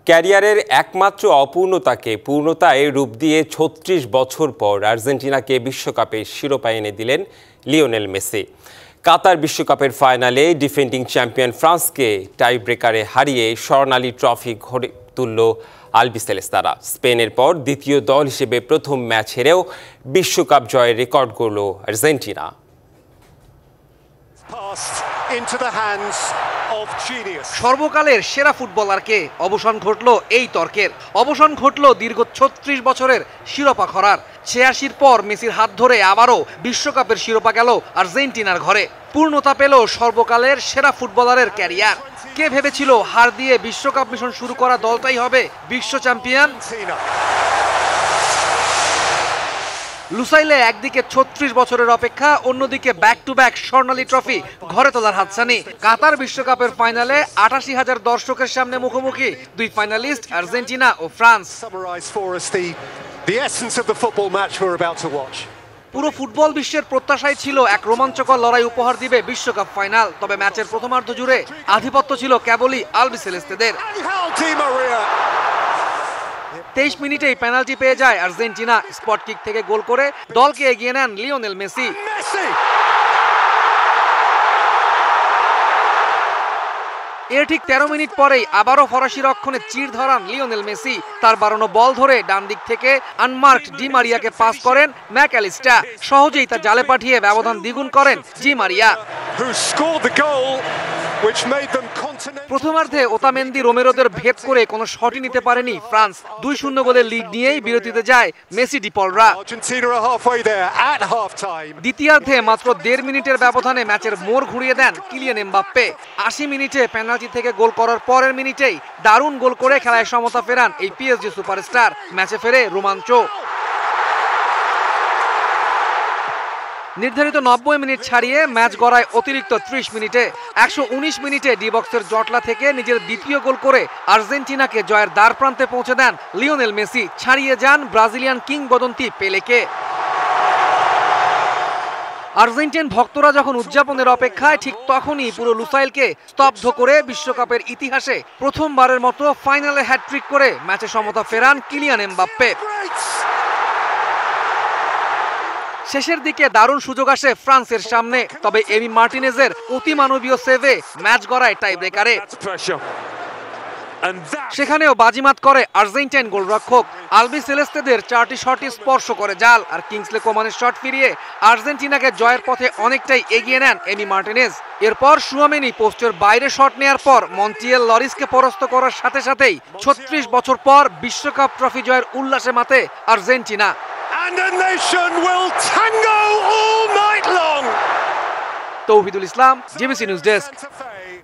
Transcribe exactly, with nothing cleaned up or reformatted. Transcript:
ক্যারিয়ারের একমাত্র অপূর্ণতাকে পূর্ণতায় রূপ দিয়ে ছত্রিশ বছর পর আর্জেন্টিনাকে বিশ্বকাপে শিরোপা এনে দিলেন লিওনেল মেসি। কাতার বিশ্বকাপের ফাইনালে ডিফেন্ডিং চ্যাম্পিয়ন ফ্রান্সকে টাই ব্রেকারে হারিয়ে স্বর্ণালী ট্রফি ঘরে তুলল আলবিসেলেস্তারা। স্পেনের পর দ্বিতীয় দল হিসেবে প্রথম ম্যাচ হেরেও বিশ্বকাপ জয়ের রেকর্ড গড়ল আর্জেন্টিনা। সর্বকালের সেরা ফুটবলারকে অবসান ঘটল এই তর্কের। অবসান ঘটল দীর্ঘ ছত্রিশ বছরের শিরোপা খরার। ছিয়াশির পর মেসির হাত ধরে আবারও বিশ্বকাপের শিরোপা গেল আর্জেন্টিনার ঘরে। পূর্ণতা পেল সর্বকালের সেরা ফুটবলারের ক্যারিয়ার। কে ভেবেছিল হার দিয়ে বিশ্বকাপ মিশন শুরু করা দলটাই হবে বিশ্ব চ্যাম্পিয়ন? লুসাইলে একদিকে ছত্রিশ বছরের অপেক্ষা, অন্যদিকে ব্যাক টু ব্যাক স্বর্ণালী ট্রফি ঘরে তোলার হাতছানি। কাতার বিশ্বকাপের ফাইনালে আটাশি হাজার দর্শকের সামনে মুখোমুখি দুই ফাইনালিস্ট আর্জেন্টিনা ও ফ্রান্স। পুরো ফুটবল বিশ্বের প্রত্যাশাই ছিল এক রোমাঞ্চকর লড়াই উপহার দিবে বিশ্বকাপ ফাইনাল। তবে ম্যাচের প্রথমার্ধ জুড়ে আধিপত্য ছিল কেবলই আলবিসেলেস্তেদের। তেইশ মিনিটেই পেনাল্টি পেয়ে যায় আর্জেন্টিনা। স্পট কিক থেকে গোল করে দলকে এগিয়ে নেন লিওনেল মেসি। এর ঠিক তেরো মিনিট পরেই আবারও ফরাসি রক্ষণে চির ধরান লিওনেল মেসি। তার বাড়ানো বল ধরে ডান দিক থেকে আনমার্কড ডি মারিয়াকে পাস করেন ম্যাকঅ্যালিস্টার। সহজেই তা জালে পাঠিয়ে ব্যবধান দ্বিগুণ করেন ডি মারিয়া। প্রথমার্ধে ওতামেন্দি রোমেরোদের ভেদ করে কোনো শটই নিতে পারেনি ফ্রান্স। দুই শূন্য গোলের লিড নিয়েই বিরতিতে যায় মেসি ডিপলরা। দ্বিতীয়ার্ধে মাত্র দেড় মিনিটের ব্যবধানে ম্যাচের মোড় ঘুরিয়ে দেন কিলিয়ান এমবাপ্পে। আশি মিনিটে পেনাল্টি থেকে গোল করার পরের মিনিটেই দারুণ গোল করে খেলায় সমতা ফেরান এই পিএসজি সুপারস্টার। ম্যাচে ফেরে রোমাঞ্চ। নির্ধারিত নব্বই মিনিট ছাড়িয়ে ম্যাচ গড়ায় অতিরিক্ত ত্রিশ মিনিটে। একশো উনিশ মিনিটে ডি বক্সের জটলা থেকে নিজের দ্বিতীয় গোল করে আর্জেন্টিনাকে জয়ের দ্বার প্রান্তে পৌঁছে দেন লিওনেল মেসি। ছাড়িয়ে যান ব্রাজিলিয়ান কিংবদন্তি পেলেকে। আর্জেন্টিন ভক্তরা যখন উদযাপনের অপেক্ষায়, ঠিক তখনই পুরো লুসাইলকে স্তব্ধ করে বিশ্বকাপের ইতিহাসে প্রথমবারের মতো ফাইনালে হ্যাটট্রিক করে ম্যাচে সমতা ফেরান কিলিয়ান এমবাপ্পে। শেষের দিকে দারুণ সুযোগ আসে ফ্রান্সের সামনে, তবে এমি মার্টিনেজের অতিমানবীয় সেভে ম্যাচ গড়ায় টাই ব্রেকারে। সেখানেও বাজিমাত করে আর্জেন্টাইন গোলরক্ষক। আলবিসেলেস্তেদের চারটি শটই স্পর্শ করে জাল, আর কিংসলে কোমানের শট ফিরিয়ে আর্জেন্টিনাকে জয়ের পথে অনেকটাই এগিয়ে নেন এমি মার্টিনেজ। এরপর সুয়ামেনি পোস্টের বাইরে শট নেয়ার পর মন্টিয়েল লরিসকে পরাস্ত করার সাথে সাথেই ছত্রিশ বছর পর বিশ্বকাপ ট্রফি জয়ের উল্লাসে মাতে Argentina. And a nation will tango all night long. Tauhidul Islam, GBC news desk.